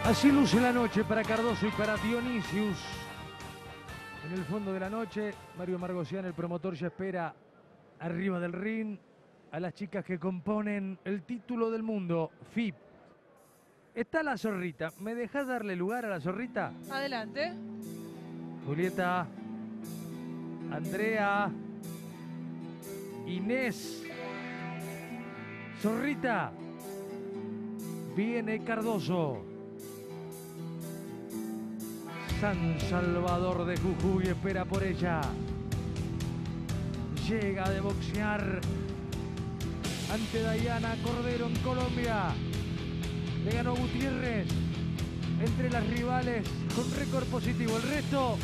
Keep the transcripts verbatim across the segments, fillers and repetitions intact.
Así luce la noche para Cardoso y para Dionisius. En el fondo de la noche, Mario Margosian, el promotor, ya espera arriba del ring a las chicas que componen el título del mundo, F I B. Está la zorrita. ¿Me dejás darle lugar a la zorrita? Adelante. Julieta, Andrea, Inés, zorrita, viene Cardoso. San Salvador de Jujuy espera por ella. Llega de boxear ante Dayana Cordero en Colombia. Le ganó Gutiérrez. Entre las rivales con récord positivo. El resto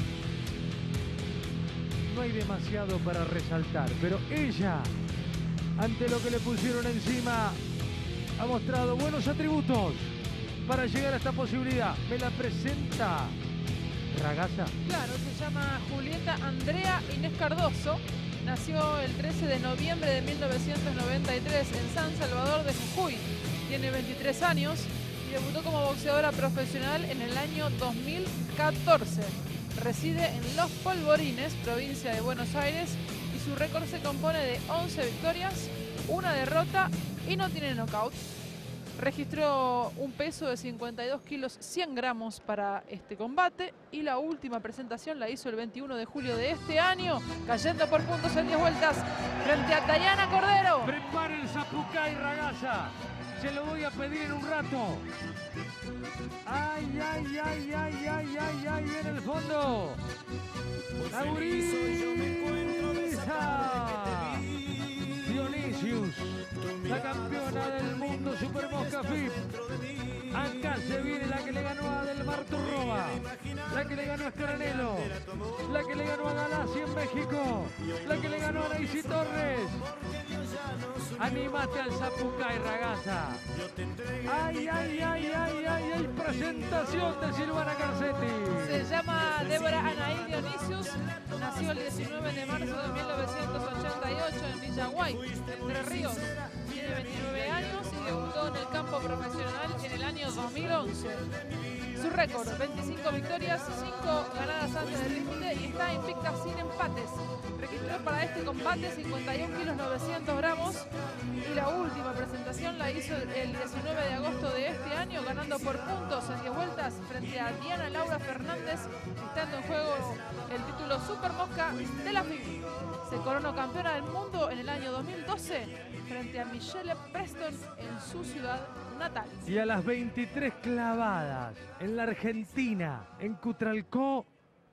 no hay demasiado para resaltar. Pero ella, ante lo que le pusieron encima, ha mostrado buenos atributos para llegar a esta posibilidad. Me la presenta Ragazza. Claro, se llama Julieta Andrea Inés Cardoso. Nació el trece de noviembre de mil novecientos noventa y tres en San Salvador de Jujuy. Tiene veintitrés años y debutó como boxeadora profesional en el año dos mil catorce. Reside en Los Polvorines, provincia de Buenos Aires, y su récord se compone de once victorias, una derrota y no tiene knockout. Registró un peso de cincuenta y dos kilos cien gramos para este combate y la última presentación la hizo el veintiuno de julio de este año, cayendo por puntos en diez vueltas frente a Dayana Cordero. Prepara el Zapucay, Ragazza. Se lo voy a pedir en un rato. Ay, ay, ay, ay, ay, ay, ay, en el fondo. La gurisa. Dionisius, la campeona del mundo Super Mosca F I B. Acá se viene la que le ganó a Del Mar Turroba, la que le ganó a Scaranello, la que le ganó a Galacia en México, la que le ganó a Naisy Torres. Animate al Zapucay, Ragazza. Ay, ay, ay, ay, ay, ay, presentación de Silvana Garcetti. Se llama Débora Anaí Dionisius. Nació el diecinueve de marzo de mil novecientos ochenta y ocho en Villaguay, Entre Ríos. Tiene veintinueve años y debutó en el campo profesional en el año dos mil once. Su récord, veinticinco victorias, cinco ganadas antes del límite y está invicta sin empates. Registró para este combate cincuenta y un kilos novecientos gramos y la última presentación la hizo el diecinueve de agosto de este año, ganando por puntos en diez vueltas frente a Diana Laura Fernández, estando en juego el título Super Mosca de la F I B. Se coronó campeona del mundo en el año dos mil doce frente a Michelle Preston en su ciudad natal. Y a las veintitrés clavadas en la Argentina, en Cutralcó,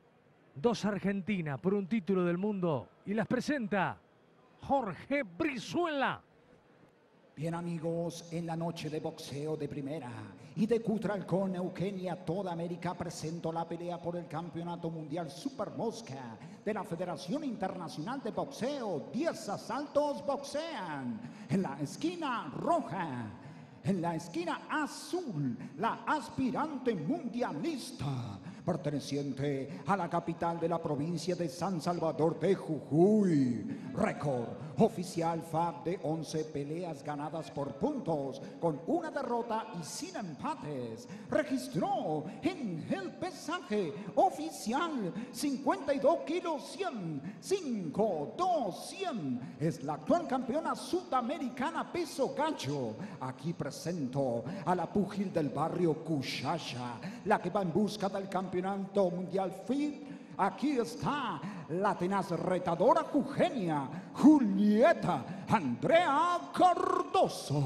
dos Argentinas por un título del mundo. Y las presenta Jorge Brizuela. Bien, amigos, en la noche de boxeo de primera y de Cutralcó, Eugenia, toda América, presento la pelea por el Campeonato Mundial Super Mosca de la Federación Internacional de Boxeo. diez asaltos boxean. En la esquina roja, en la esquina azul, la aspirante mundialista, perteneciente a la capital de la provincia de San Salvador de Jujuy. Récord oficial F A B de once peleas ganadas por puntos, con una derrota y sin empates. Registró en el pesaje oficial cincuenta y dos kilos cien, cinco, dos, cien. Es la actual campeona sudamericana peso gallo. Aquí presento a la púgil del barrio Cushasha, la que va en busca del campeonato mundial F I B. Aquí está la tenaz retadora jujeña, Julieta Andrea Cardoso.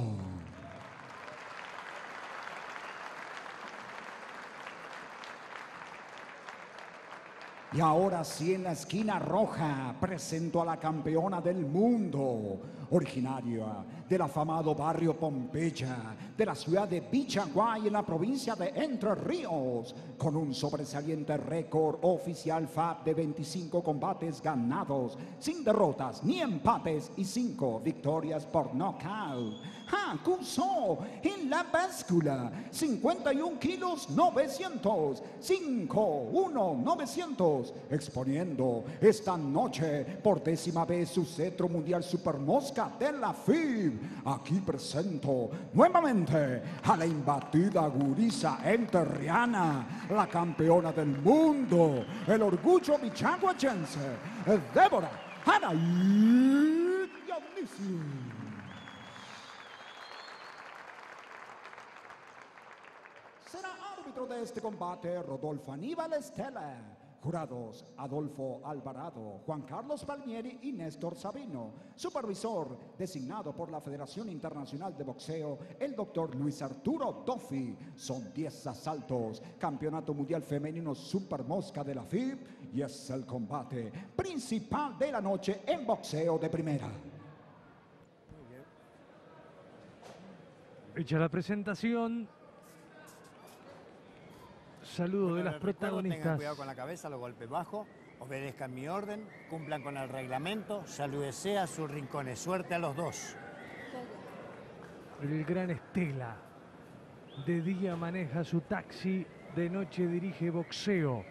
Y ahora sí, en la esquina roja, presento a la campeona del mundo, originaria del afamado barrio Pompeya, de la ciudad de Villaguay, en la provincia de Entre Ríos, con un sobresaliente récord oficial F A B de veinticinco combates ganados, sin derrotas ni empates y cinco victorias por nocaut. Ah, cursó en la báscula cincuenta y un kilos novecientos, cinco, uno, novecientos, exponiendo esta noche por décima vez su cetro mundial Super Mosca Supermosca de la F I B. Aquí presento nuevamente a la imbatida gurisa enterriana, la campeona del mundo, el orgullo michaguachense, Débora Anaí Dionisio. Será árbitro de este combate Rodolfo Aníbal Estela. Jurados Adolfo Alvarado, Juan Carlos Palmieri y Néstor Sabino. Supervisor designado por la Federación Internacional de Boxeo, el doctor Luis Arturo Doffi. Son diez asaltos, Campeonato Mundial Femenino Supermosca de la F I B y es el combate principal de la noche en boxeo de primera. Hecha la presentación. Saludo Bueno, de las les recuerdo, protagonistas. Tengan cuidado con la cabeza, los golpes bajos, obedezcan mi orden, cumplan con el reglamento, salúdese a sus rincones. Suerte a los dos. El gran Estela. De día maneja su taxi, de noche dirige boxeo.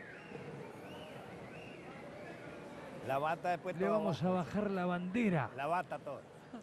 La bata después Le todo vamos a abajo. bajar la bandera La bata todo.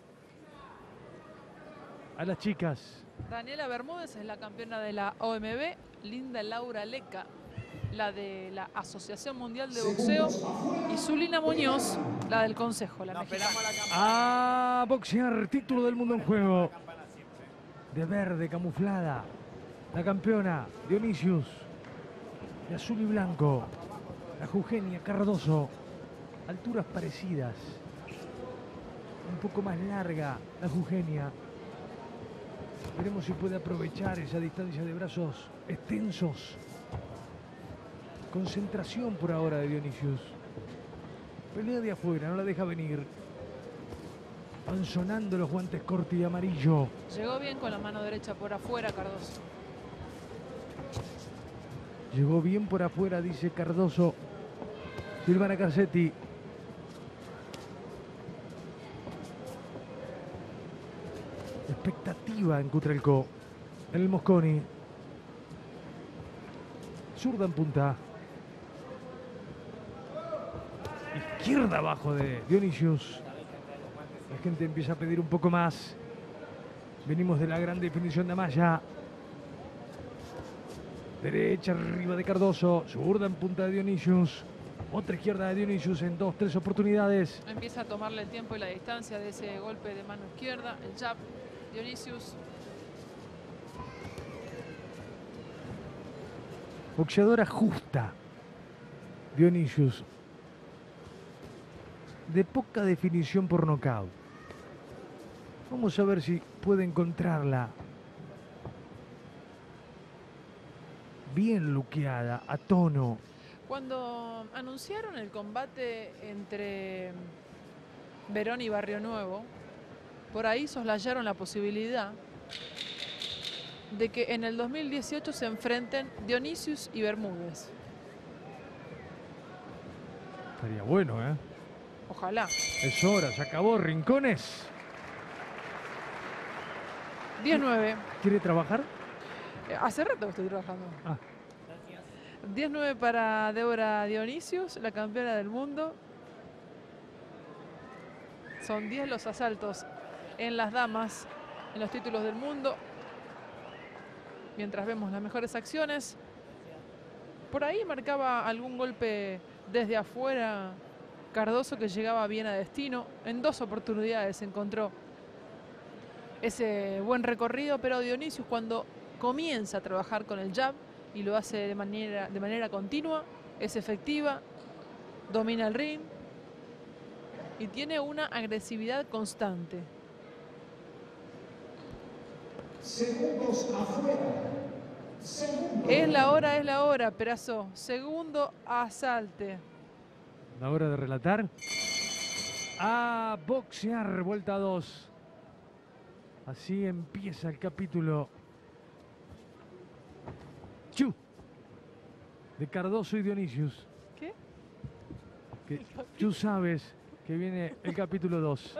a las chicas. Daniela Bermúdez es la campeona de la O M B, Linda Laura Leca, la de la Asociación Mundial de Boxeo, y Zulina Muñoz, la del Consejo, la No mexicana. esperamos la campana. A boxear, título del mundo en juego. De verde, camuflada. La campeona, Dionisius. De azul y blanco, la Eugenia Cardoso. Alturas parecidas. Un poco más larga, la Eugenia. Veremos si puede aprovechar esa distancia de brazos extensos. Concentración por ahora de Dionisius. Pelea de afuera, no la deja venir. Van sonando los guantes corti y amarillo. Llegó bien con la mano derecha por afuera, Cardoso. Llegó bien por afuera, dice Cardoso. Silvana Carcetti. Expectativa en Cutralcó. En el Mosconi. Zurda en punta. Izquierda abajo de Dionisius. La gente empieza a pedir un poco más. Venimos de la gran definición de Amaya. Derecha arriba de Cardoso. Zurda en punta de Dionisius. Otra izquierda de Dionisius en dos, tres oportunidades. Empieza a tomarle el tiempo y la distancia de ese golpe de mano izquierda, el jab. Dionisius. Boxeadora justa. Dionisius. De poca definición por nocaut. Vamos a ver si puede encontrarla. Bien luqueada, a tono. Cuando anunciaron el combate entre Verón y Barrio Nuevo, por ahí soslayaron la posibilidad de que en el dos mil dieciocho se enfrenten Dionisius y Bermúdez. Estaría bueno, ¿eh? Ojalá. Es hora, se acabó, Rincones. diez nueve. ¿Quiere trabajar? Eh, Hace rato que estoy trabajando. Ah, diez nueve para Débora Dionisius, la campeona del mundo. Son diez los asaltos en las damas, en los títulos del mundo. Mientras vemos las mejores acciones. Por ahí marcaba algún golpe desde afuera Cardoso, que llegaba bien a destino. En dos oportunidades encontró ese buen recorrido, pero Dionisius, cuando comienza a trabajar con el jab y lo hace de manera, de manera continua, es efectiva, domina el ring y tiene una agresividad constante. Segundos afuera. Segundos. Es la hora, es la hora, Perazo. Segundo asalte. la hora de relatar. A boxear, vuelta dos. Así empieza el capítulo. Chu. De Cardoso y Dionisius. ¿Qué? Que tú sabes que viene el capítulo dos.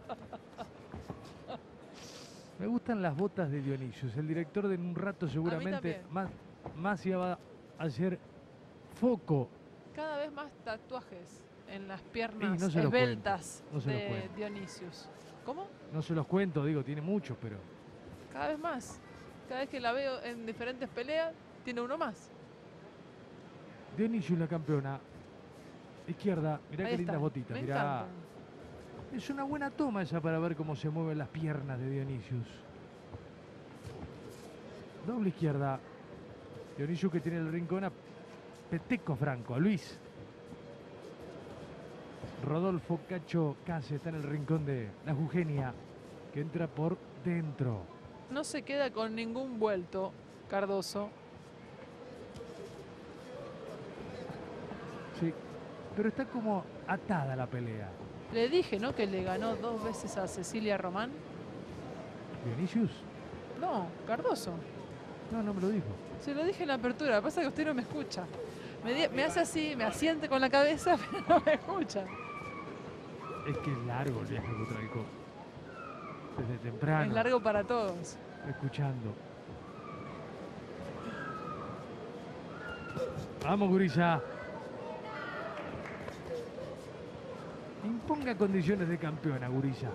Me gustan las botas de Dionisius. El director de en un rato seguramente también. más, más ya va a hacer foco. Cada vez más tatuajes en las Y piernas no se lo esbeltas cuento, no se lo de cuento. Dionisius. ¿Cómo? No se los cuento, digo, tiene muchos, pero... Cada vez más. Cada vez que la veo en diferentes peleas, tiene uno más. Dionisius, la campeona. Izquierda, mirá Ahí qué lindas está. botitas, Me mirá. encantan. Es una buena toma esa para ver cómo se mueven las piernas de Dionisius. Doble izquierda. Dionisius que tiene el rincón a Peteco Franco, a Luis. Rodolfo Cacho Case está en el rincón de la Eugenia, que entra por dentro. No se queda con ningún vuelto, Cardoso. Sí, pero está como atada la pelea. Le dije, ¿no? Que le ganó dos veces a Cecilia Román. ¿Dionisius? No, Cardoso. No, no me lo dijo. Se lo dije en la apertura. Lo que pasa es que usted no me escucha. Me, di- me hace así, me asiente con la cabeza, pero no me escucha. Es que es largo el viaje a Cutralcó. Desde temprano. Es largo para todos. Escuchando. Vamos, gurisa. Imponga condiciones de campeona, gurisa.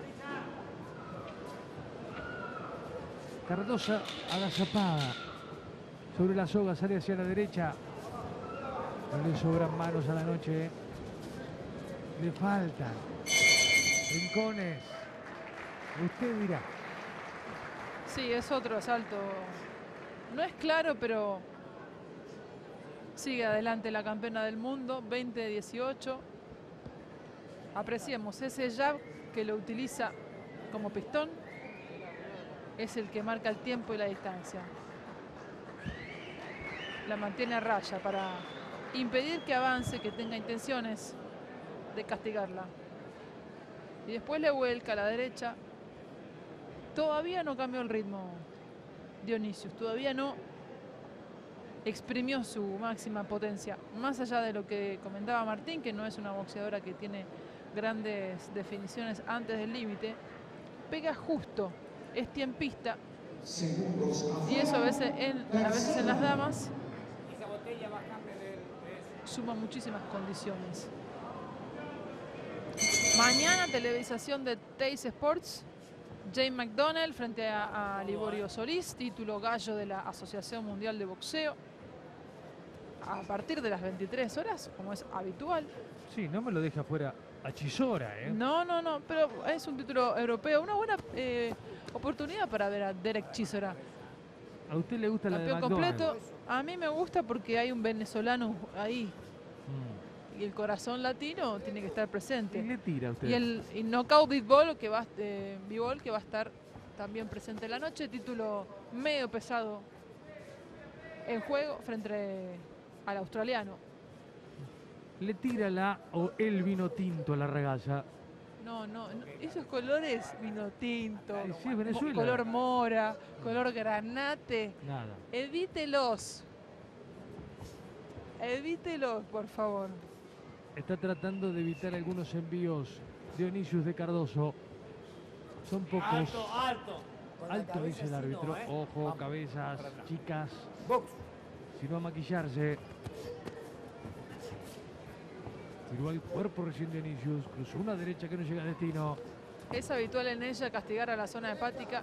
Cardosa agazapada. Sobre la soga, sale hacia la derecha. No le sobran manos a la noche. Le faltan. Rincones. Usted dirá. Sí, es otro asalto. No es claro, pero sigue adelante la campeona del mundo, veinte dieciocho. Apreciemos ese jab que lo utiliza como pistón. Es el que marca el tiempo y la distancia. La mantiene a raya para impedir que avance, que tenga intenciones de castigarla. Y después le vuelca a la derecha. Todavía no cambió el ritmo Dionisius, todavía no exprimió su máxima potencia. Más allá de lo que comentaba Martín, que no es una boxeadora que tiene grandes definiciones antes del límite, pega justo, es tiempista. Y eso a veces en, a veces en las damas suma muchísimas condiciones. Mañana televisación de Teis Sports. Jane McDonnell frente a, a Liborio Solís, título gallo de la Asociación Mundial de Boxeo. A partir de las veintitrés horas, como es habitual. Sí, no me lo deja fuera a Chisora, ¿eh? No, no, no, pero es un título europeo. Una buena eh, oportunidad para ver a Derek Chisora. ¿A usted le gusta la de Campeón McDonald's? completo. A mí me gusta porque hay un venezolano ahí. Mm. Y el corazón latino tiene que estar presente. ¿Y le tira a usted? Y el y Knockout B-Ball que, va, eh, B-Ball que va a estar también presente en la noche. Título medio pesado en juego frente al australiano. ¿Le tira la o el vino tinto a la regaza? No, no, no, esos colores vino tinto, Ay, sí, es Venezuela. mo- color mora, color granate. Nada. Evítelos. Evítelos, por favor. Está tratando de evitar algunos envíos Dionisius de Cardoso. Son pocos. Alto, alto. Con la Alto, cabeza dice el así árbitro. no, ¿eh? Ojo, Vamos, cabezas, para atrás. chicas. Box. Si no a maquillarse. Tiró al cuerpo recién Dionisius. Cruzó una derecha que no llega a destino. Es habitual en ella castigar a la zona hepática.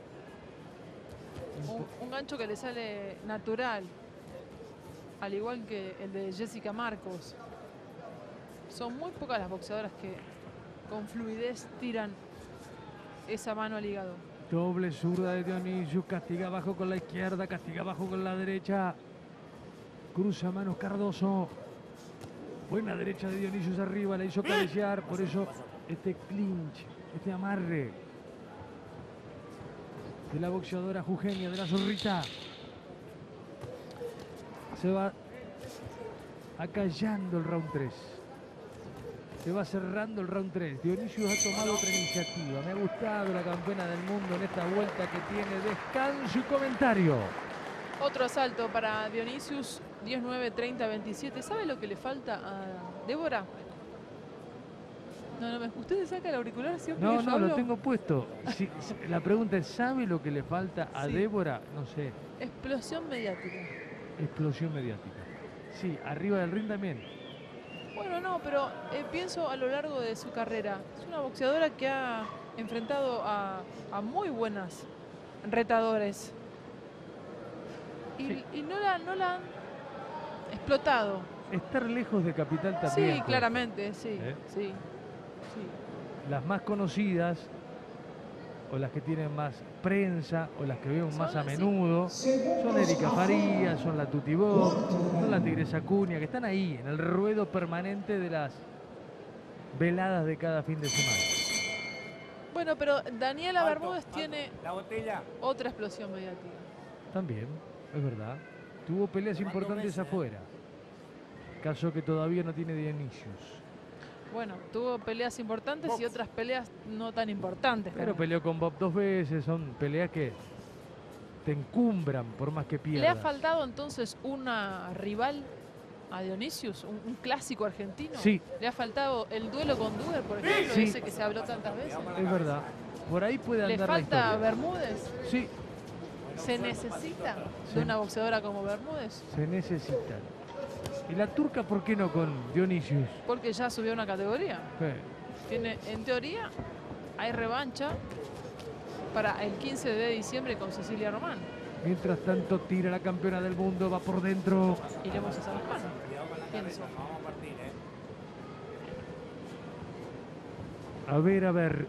Un, un gancho que le sale natural. Al igual que el de Jessica Marcos. Son muy pocas las boxeadoras que con fluidez tiran esa mano al hígado. Doble zurda de Dionisius. Castiga abajo con la izquierda. Castiga abajo con la derecha. Cruza manos Cardoso. Buena derecha de Dionisius arriba. La hizo cabecear. Por eso este clinch. Este amarre. De la boxeadora Eugenia. De la zorrita. Se va acallando el round tres. Se va cerrando el round tres. Dionisius ha tomado otra iniciativa. Me ha gustado la campeona del mundo en esta vuelta que tiene descanso y comentario. Otro asalto para Dionisius, diecinueve, treinta, veintisiete. ¿Sabe lo que le falta a Débora? No, no, me, usted se saca el auricular siempre No, que yo no, lo hablo? tengo puesto. Si- si- la pregunta es, ¿sabe lo que le falta a Sí. Débora? No sé. Explosión mediática. Explosión mediática. Sí, arriba del ring también. Bueno, no, pero eh, pienso a lo largo de su carrera. Es una boxeadora que ha enfrentado a, a muy buenas retadores. Y, Sí. y no, la, no la han explotado. Estar lejos de Capital también. Sí, pues. claramente, sí, ¿Eh? sí, sí. Las más conocidas, o las que tienen más prensa, o las que vemos más a Son, sí. menudo, son Erika Farías, son la Tuti Bob, son la Tigresa Cunha, que están ahí, en el ruedo permanente de las veladas de cada fin de semana. Bueno, pero Daniela Alto, Bermúdez alto. tiene La botella. otra explosión mediática. También, es verdad. Tuvo peleas importantes veces, eh? afuera. Caso que todavía no tiene Dionisius. Bueno, tuvo peleas importantes y otras peleas no tan importantes. Pero también. peleó con Bob dos veces, son peleas que te encumbran por más que pierdas. ¿Le ha faltado entonces una rival a Dionisius? ¿Un, un clásico argentino? Sí. ¿Le ha faltado el duelo con Duer, por ejemplo, Sí. ese que se habló tantas veces? Es verdad. Por ahí puede ¿Le andar la falta historia. Bermúdez? Sí, ¿Se necesita Sí. de una boxeadora como Bermúdez? se necesitan. ¿Y la turca por qué no con Dionisius? Porque ya subió una categoría. Eh, Tiene, en teoría, hay revancha para el quince de diciembre con Cecilia Román. Mientras tanto tira la campeona del mundo, va por dentro. Iremos a San Juan. Pienso. Vamos a partir, ¿eh? A ver, a ver.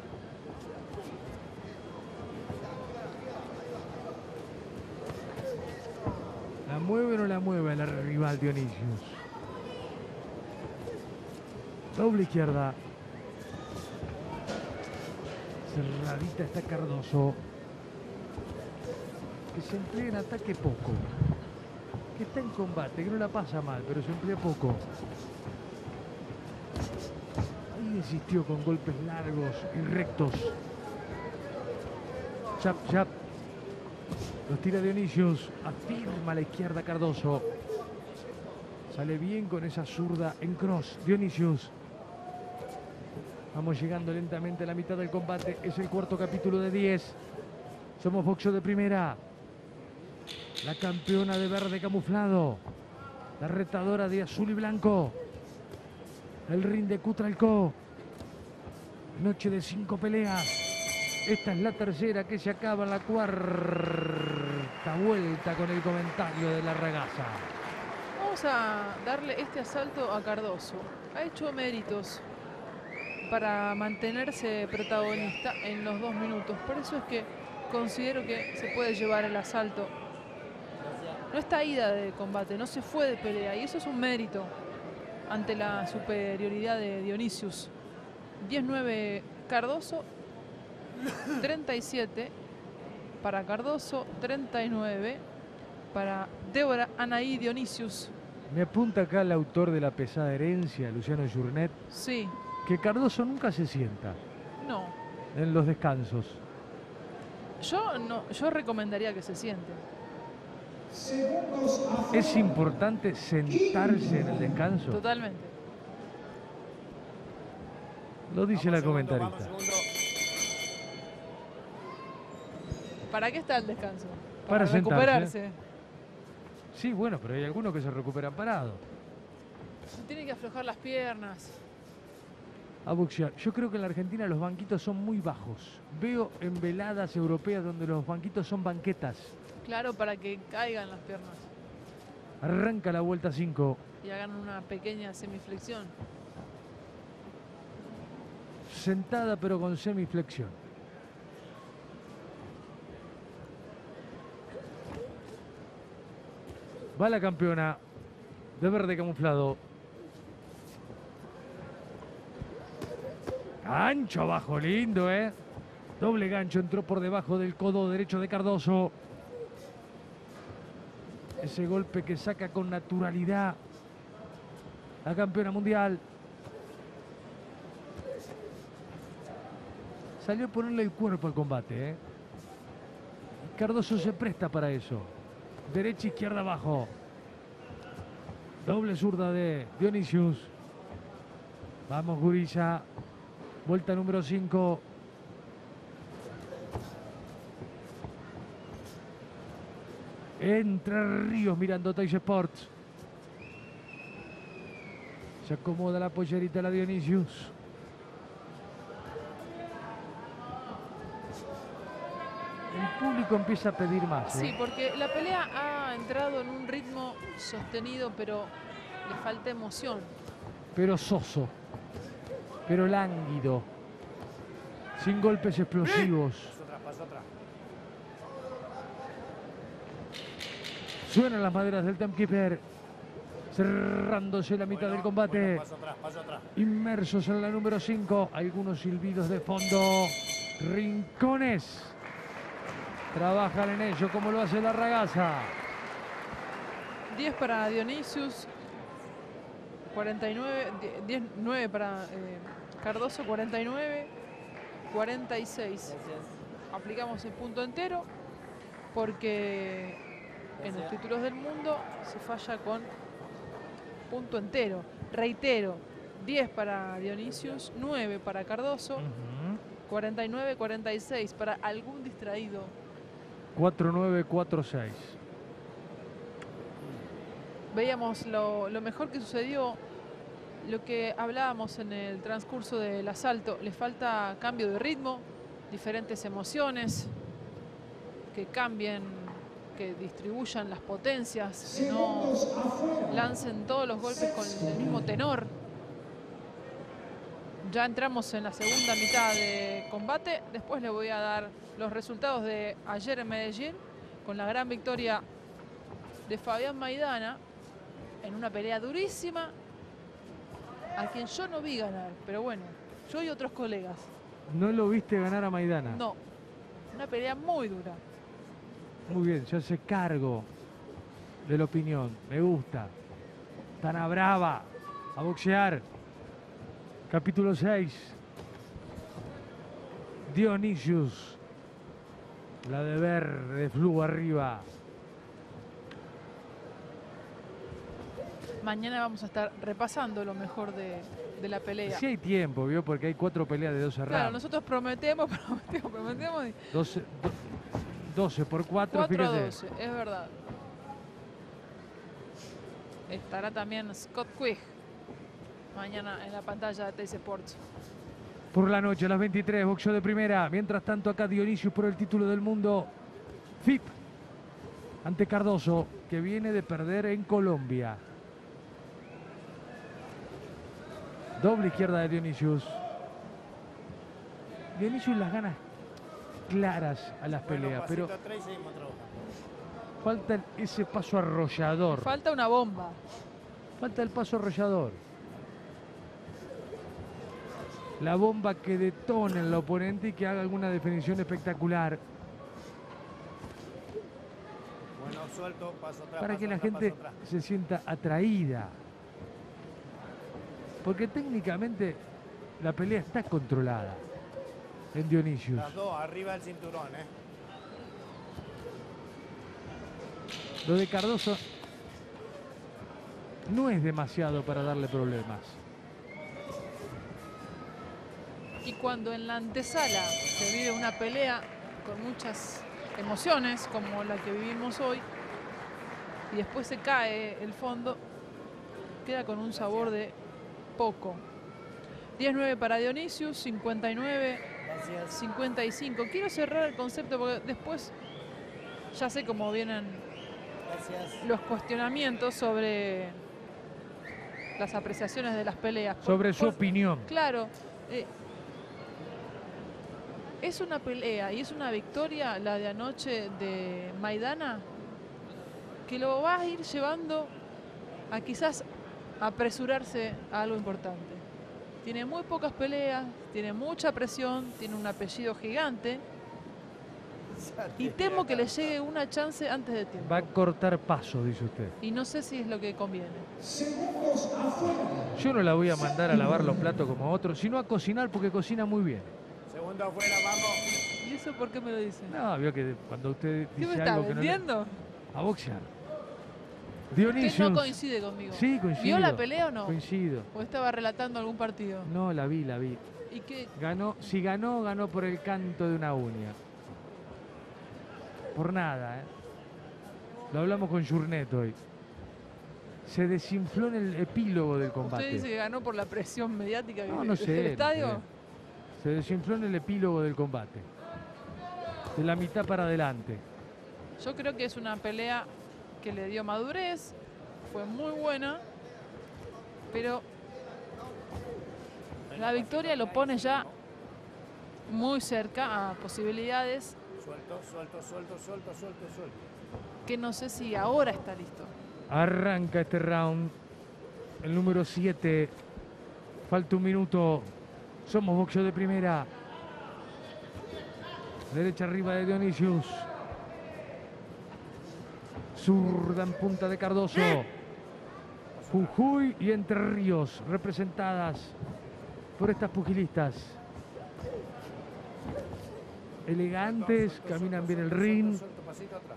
¿La mueve o no la mueve la rival Dionisius? Doble izquierda. Cerradita está Cardoso. Que se emplea en ataque poco. Que está en combate, que no la pasa mal, pero se emplea poco. Ahí insistió con golpes largos y rectos. Chap, chap. Los tira Dionisius. Afirma a la izquierda Cardoso. Sale bien con esa zurda en cross. Dionisius. Vamos llegando lentamente a la mitad del combate. Es el cuarto capítulo de diez. Somos boxeo de primera. La campeona de verde camuflado. La retadora de azul y blanco. El ring de Cutralcó. Noche de cinco peleas. Esta es la tercera que se acaba en la cuarta vuelta con el comentario de la ragazza. Vamos a darle este asalto a Cardoso. Ha hecho méritos para mantenerse protagonista en los dos minutos. Por eso es que considero que se puede llevar el asalto. No está ida de combate, no se fue de pelea. Y eso es un mérito ante la superioridad de Dionisius. diez nueve Cardoso. treinta y siete para Cardoso, treinta y nueve para Débora Anaí Dionisius. Me apunta acá el autor de La pesada herencia, Luciano Journet, Sí, que Cardoso nunca se sienta no. en los descansos. Yo no, yo recomendaría que se siente. Es importante sentarse en el descanso. Totalmente. Lo dice la Vamos segundo, comentarista. vamos segundo. ¿Para qué está el descanso? Para sentarse. recuperarse. Sí, bueno, pero hay algunos que se recuperan parados. Tiene que aflojar las piernas. A boxear. Yo creo que en la Argentina los banquitos son muy bajos. Veo en veladas europeas donde los banquitos son banquetas. Claro, para que caigan las piernas Arranca la vuelta cinco. y hagan una pequeña semiflexión. Sentada pero con semiflexión. Va la campeona de verde camuflado. Gancho abajo, lindo, ¿eh? Doble gancho, entró por debajo del codo derecho de Cardoso. Ese golpe que saca con naturalidad la campeona mundial. Salió a ponerle el cuerpo al combate, ¿eh? Cardoso se presta para eso. Derecha, izquierda, abajo. Doble zurda de Dionisius. Vamos, Gurisa. Vuelta número cinco. Entre Ríos mirando Tais Sports. Se acomoda la pollerita la Dionisius. el público empieza a pedir más. Sí, ¿eh? porque la pelea ha entrado en un ritmo sostenido, pero le falta emoción. Pero soso, pero lánguido, sin golpes explosivos. Paso atrás, paso atrás. Suenan las maderas del timekeeper, cerrándose la mitad Bueno, del combate. bueno, paso atrás, paso atrás. Inmersos en la número cinco, algunos silbidos de fondo. Rincones trabajan en ello como lo hace la ragazza. diez para Dionisius, cuarenta y nueve, diez, nueve para eh, Cardoso, cuarenta y nueve, cuarenta y seis. Aplicamos el punto entero porque en los títulos del mundo se falla con punto entero. Reitero, diez para Dionisius, nueve para Cardoso, Uh-huh. cuarenta y nueve, cuarenta y seis para algún distraído. cuatro nueve cuatro seis. Veíamos lo, lo mejor que sucedió, lo que hablábamos en el transcurso del asalto. Le falta cambio de ritmo, diferentes emociones, que cambien, que distribuyan las potencias, que no lancen todos los golpes con el mismo tenor. Ya entramos en la segunda mitad de combate. Después le voy a dar los resultados de ayer en Medellín, con la gran victoria de Fabián Maidana, en una pelea durísima, a quien yo no vi ganar, pero bueno, yo y otros colegas. ¿No lo viste ganar a Maidana? No, una pelea muy dura. Muy bien, se hace cargo de la opinión. Me gusta. Tana brava. A boxear. Capítulo seis. Dionisius. La de verde, flujo arriba. Mañana vamos a estar repasando lo mejor de, de la pelea. Sí hay tiempo, ¿vio? Porque hay cuatro peleas de doce Claro, rounds. nosotros prometemos, prometemos, prometemos. y doce, do- doce por cuatro, cuatro a fíjese. doce, es verdad. Estará también Scott Quigg mañana en la pantalla de Teis Sports. Por la noche, a las veintitrés, boxeo de primera. Mientras tanto, acá Dionisius por el título del mundo. F I P ante Cardoso, que viene de perder en Colombia. Doble izquierda de Dionisius. Dionisius las ganas claras a las Bueno, peleas, pero pasito atrás y seguimos trabajando. falta el- ese paso arrollador. Falta una bomba. Falta el paso arrollador. La bomba que detone al oponente y que haga alguna definición espectacular Bueno, suelto, paso atrás. para paso que la atrás, gente paso atrás. se sienta atraída. Porque técnicamente la pelea está controlada en Dionisius. Las dos, arriba del cinturón, ¿eh? Lo de Cardoso no es demasiado para darle problemas. Y cuando en la antesala se vive una pelea con muchas emociones, como la que vivimos hoy, y después se cae el fondo, queda con un sabor de poco. diez nueve para Dionisius, cincuenta y nueve, Gracias. cincuenta y cinco. Quiero cerrar el concepto porque después ya sé cómo vienen Gracias. los cuestionamientos sobre las apreciaciones de las peleas. Por- Sobre su por- opinión. Claro, eh, es una pelea y es una victoria la de anoche de Maidana que lo va a ir llevando a quizás apresurarse a algo importante. Tiene muy pocas peleas, tiene mucha presión, tiene un apellido gigante y temo que le llegue una chance antes de tiempo. Va a cortar paso, dice usted. Y no sé si es lo que conviene. Yo no la voy a mandar a lavar los platos como otros, sino a cocinar porque cocina muy bien. Segundo afuera, vamos. ¿Y eso por qué me lo dice? No, vio que cuando usted ¿Qué me dice está algo que no le- vendiendo? A boxear. Usted Dionisius. no coincide conmigo. Sí, coincido. ¿Vio la pelea o no? Coincido. ¿O estaba relatando algún partido? No, la vi, la vi. ¿Y qué? Ganó, si ganó, ganó por el canto de una uña. Por nada, ¿eh? Lo hablamos con Journet hoy. Se desinfló en el epílogo del combate. ¿Usted dice que ganó por la presión mediática que No, del no sé. no estadio? sé. Se desinfló en el epílogo del combate. de la mitad para adelante. Yo creo que es una pelea que le dio madurez, fue muy buena, pero la victoria lo pone ya muy cerca a posibilidades Suelto, suelto, suelto, suelto, suelto, suelto. que no sé si ahora está listo. Arranca este round. El número siete. Falta un minuto. Somos Boxeo de Primera. Derecha arriba de Dionisius. Zurda en punta de Cardoso. Jujuy y Entre Ríos representadas por estas pugilistas. Elegantes, caminan bien el ring. Suelto, pasito atrás.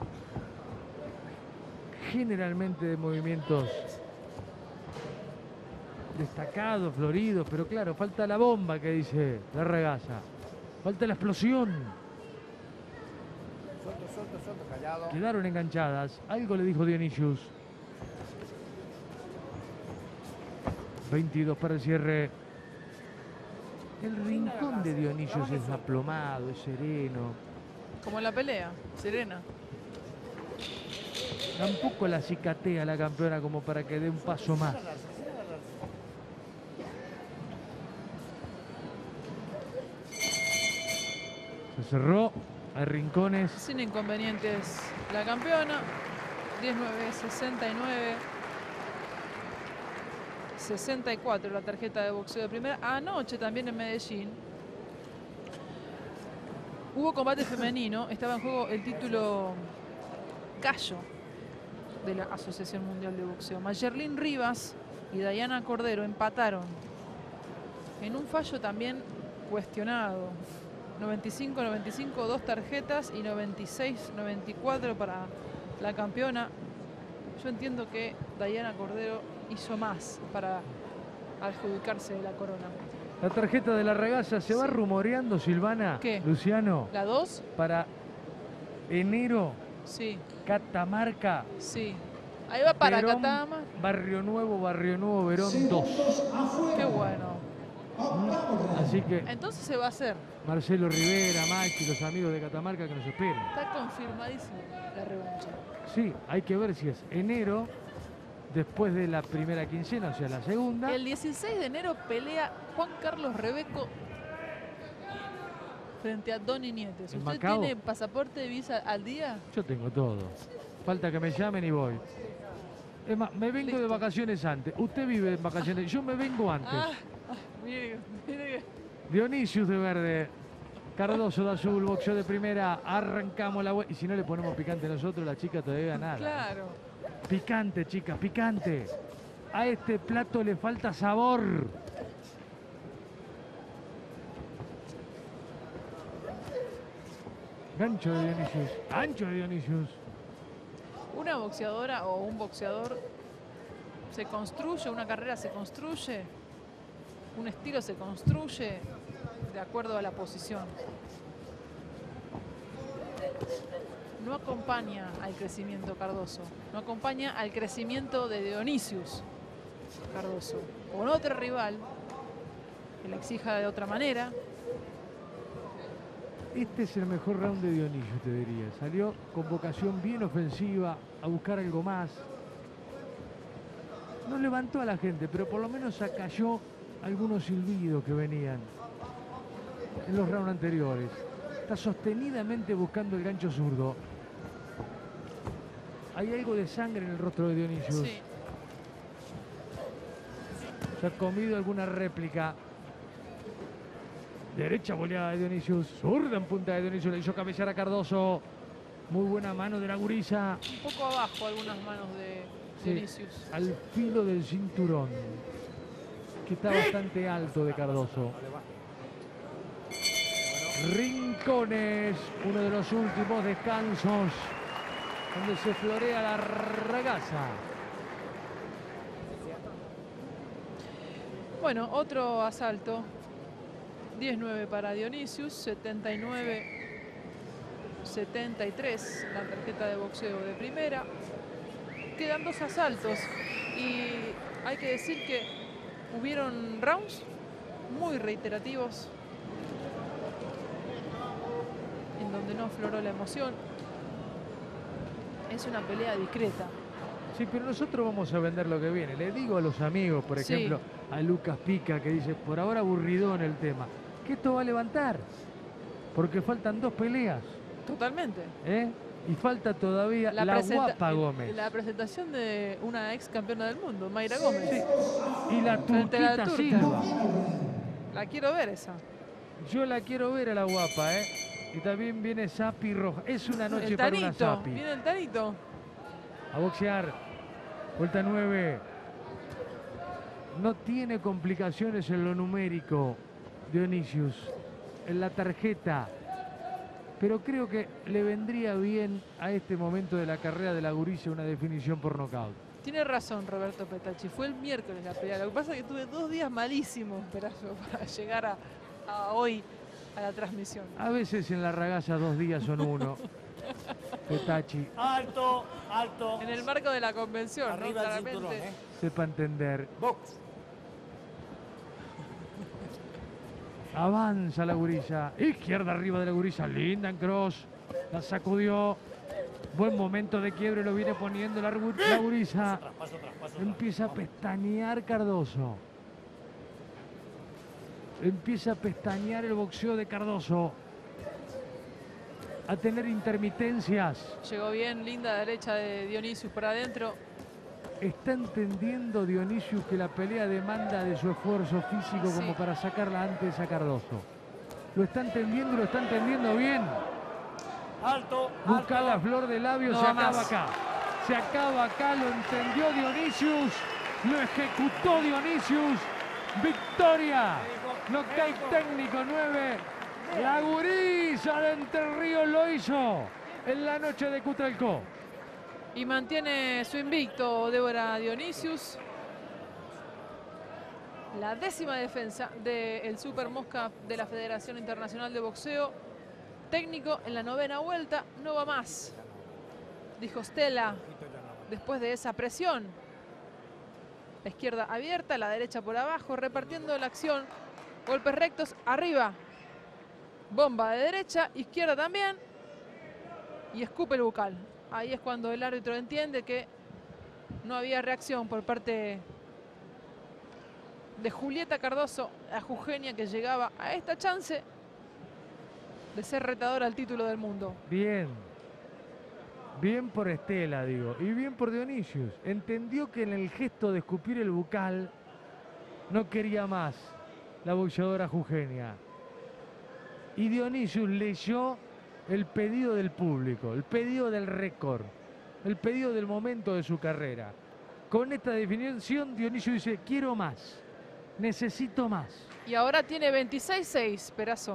Generalmente de movimientos destacados, floridos, pero claro, falta la bomba que dice la Ragazza. Falta la explosión. Suelto, suelto, suelto, callado. Quedaron enganchadas. Algo le dijo Dionisius. veintidós para el cierre. El rincón de Dionisius es aplomado, es sereno. Como en la pelea, serena. Tampoco la cicatea la campeona como para que dé un paso más. Se cerró. Hay rincones. Sin inconvenientes la campeona. diecinueve sesenta y nueve. sesenta y cuatro la tarjeta de boxeo de primera. Anoche también en Medellín hubo combate femenino. Estaba en juego el título Gallo de la Asociación Mundial de Boxeo. Mayerlin Rivas y Dayana Cordero empataron en un fallo también cuestionado. noventa y cinco noventa y cinco, dos tarjetas, y noventa y seis noventa y cuatro para la campeona. Yo entiendo que Dayana Cordero hizo más para adjudicarse la corona. La tarjeta de la Ragazza se va Sí. rumoreando, Silvana. ¿Qué? Luciano. ¿La dos? Para enero, Sí, Catamarca. sí. Ahí va para Verón, Catama. Barrio Nuevo, Barrio Nuevo, Verón dos. Qué bueno. Así que Entonces se va a hacer. Marcelo Rivera, Maxi, los amigos de Catamarca que nos esperan. Está confirmadísimo la revancha. Sí, hay que ver si es enero, después de la primera quincena, o sea, la segunda. El dieciséis de enero pelea Juan Carlos Rebeco frente a Donny Nietes. ¿En ¿Usted Macao? tiene pasaporte de visa al día? Yo tengo todo. Falta que me llamen y voy. Es más, me vengo de Listo. vacaciones antes. Usted vive en vacaciones, yo me vengo antes. Ah, ah, mire, mire. Dionisius de verde, Cardoso de azul, boxeo de primera. Arrancamos la vuelta. Y si no le ponemos picante nosotros, la chica todavía nada. Claro. Picante, chicas, picante. A este plato le falta sabor. Gancho de Dionisius. Gancho de Dionisius. Una boxeadora o un boxeador se construye, una carrera se construye, un estilo se construye de acuerdo a la posición. No acompaña al crecimiento Cardoso, no acompaña al crecimiento de Dionisius Cardoso. Con otro rival que le exija de otra manera. Este es el mejor round de Dionisius, te diría. Salió con vocación bien ofensiva, a buscar algo más. No levantó a la gente, pero por lo menos acalló algunos silbidos que venían en los rounds anteriores. Está sostenidamente buscando el gancho zurdo. Hay algo de sangre en el rostro de Dionisius. Sí. Se ha comido alguna réplica. Derecha boleada de Dionisius. Zurda en punta de Dionisius. Le hizo cabecear a Cardoso. Muy buena mano de la gurisa. Un poco abajo algunas manos de Sí, Dionisius. al filo del cinturón. Que está bastante alto de Cardoso. Rincones. Uno de los últimos descansos. Donde se florea la Ragazza. Bueno, otro asalto. diez nueve para Dionisius, setenta y nueve setenta y tres la tarjeta de boxeo de primera. Quedan dos asaltos y hay que decir que hubieron rounds muy reiterativos en en donde no afloró la emoción. Es una pelea discreta. Sí, pero nosotros vamos a vender lo que viene. Le digo a los amigos, por Sí. ejemplo, a Lucas Pica, que dice, por ahora aburridón el tema, que esto va a levantar. Porque faltan dos peleas, Totalmente. ¿eh? Y falta todavía la, presenta- guapa Gómez. La presentación de una ex campeona del mundo, Mayra Gómez. Sí. Y la Frente a la Turquita turca. Silva. La quiero ver esa. Yo la quiero ver a la guapa, ¿eh? Y también viene Sapi Roja. Es una noche El para una Tanito. Sapi. Viene el Tanito. A boxear. Vuelta nueve. No tiene complicaciones en lo numérico, Dionisius. En la tarjeta. Pero creo que le vendría bien a este momento de la carrera de la gurisa una definición por nocaut. Tiene razón Roberto Petacci. Fue el miércoles la pelea. Lo que pasa es que tuve dos días malísimos Perazo, para llegar a, a hoy a la transmisión. A veces en la ragaza dos días son uno. Petacci, Alto, alto. En el marco de la convención, ¿no? Arriba el Claramente. cinturón, ¿eh? sepa entender. Box. Avanza la gurisa. Izquierda arriba de la gurisa. Linda en cross. La sacudió. Buen momento de quiebre lo viene poniendo la, gu- la gurisa. Traspaso, traspaso, Empieza a traspaso. pestañear Cardoso. Empieza a pestañear el boxeo de Cardoso. A tener intermitencias. Llegó bien, linda derecha de Dionisius para adentro. ¿Está entendiendo Dionisius que la pelea demanda de su esfuerzo físico Sí. como para sacarla antes a Cardoso? Lo está entendiendo y lo está entendiendo bien. Alto, Busca alto. la flor de labio, No se va acaba más. acá. Se acaba acá, lo entendió Dionisius. Lo ejecutó Dionisius. Victoria. Knockout técnico nueve. La gurisa de Entre Ríos lo hizo en la noche de Cutralcó. Y mantiene su invicto Débora Dionisius. La décima defensa del Super Mosca de la Federación Internacional de Boxeo. Técnico en la novena vuelta, no va más. Dijo Stella después de esa presión. La izquierda abierta, la derecha por abajo, repartiendo la acción. Golpes rectos, arriba. Bomba de derecha, izquierda también. Y escupe el bucal. Ahí es cuando el árbitro entiende que no había reacción por parte de Julieta Cardoso, a Jugenia, que llegaba a esta chance de ser retadora al título del mundo. Bien. Bien por Estela, digo. Y bien por Dionisius. Entendió que en el gesto de escupir el bucal no quería más la boxeadora Jugenia. Y Dionisius leyó el pedido del público, el pedido del récord, el pedido del momento de su carrera. Con esta definición Dionisius dice, quiero más, necesito más. Y ahora tiene veintiséis seis, Perazo.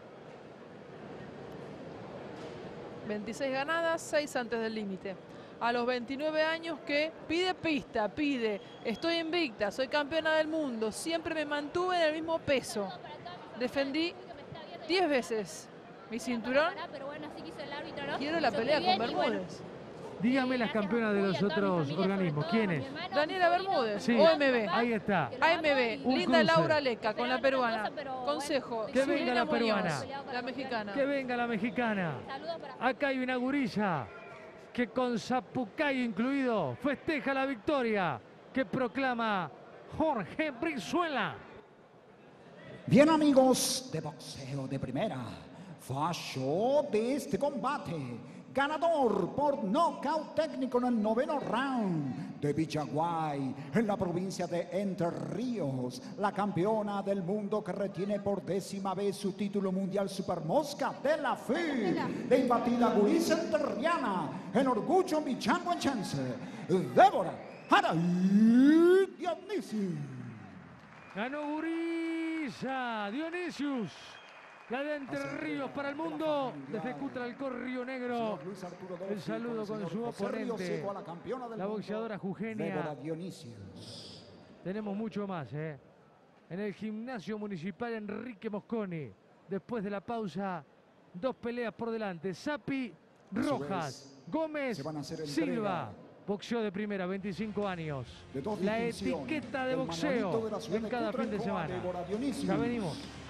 veintiséis ganadas, seis antes del límite. A los veintinueve años que pide pista, pide, estoy invicta, soy campeona del mundo, siempre me mantuve en el mismo peso. Defendí diez veces mi cinturón. Quiero la pelea con Bermúdez. Dígame las campeonas de los otros organismos. ¿Quiénes? Daniela Bermúdez, Sí, O M B. ahí está. A M B, Un Linda cruce. Laura Leca con la peruana. Consejo, Que venga Zulina la Muñoz, peruana. la mexicana. Que venga la mexicana. Acá hay una gurilla que con Zapucay incluido festeja la victoria que proclama Jorge Brizuela. Bien, amigos de Boxeo de Primera, falló de este combate. Ganador por nocaut técnico en el noveno round de Villaguay, en la provincia de Entre Ríos, la campeona del mundo que retiene por décima vez su título mundial Super Mosca de la F I, de imbatida gurisa enterriana, el orgullo vichanguanchense, Débora Jaraí Dionisius. Ganó gurisa Dionisius. La de Entre Ríos para el mundo, desde Cutralcó, Río Negro. El saludo con su oponente, la boxeadora Jugenia. Tenemos mucho más, ¿eh? En el gimnasio municipal Enrique Mosconi. Después de la pausa, dos peleas por delante. Sapi, Rojas, Gómez, Silva. Boxeo de primera, veinticinco años. La etiqueta de boxeo en cada fin de semana. Ya venimos.